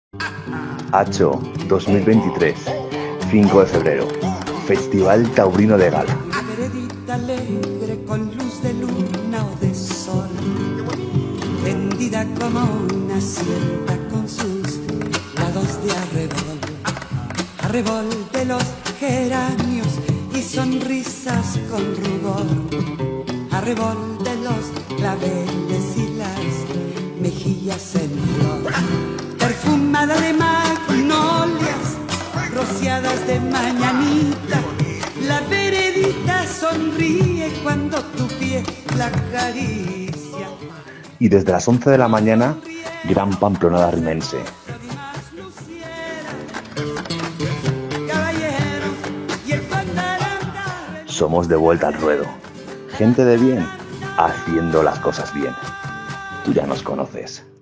Hacho 2023, 5 de febrero, Festival Taurino de Gala. Veredita alegre con luz de luna o de sol, tendida como una sierra con sus lados de arrebol, arrebol de los geranios y sonrisas con rubor, arrebol de los claveles y las mejillas en flor, perfumada de magnolias, rociadas de mañanita. La veredita sonríe cuando tu pie la acaricia. Y desde las 11 de la mañana, gran pamplonada rimense. Somos de vuelta al ruedo. Gente de bien, haciendo las cosas bien. Tú ya nos conoces.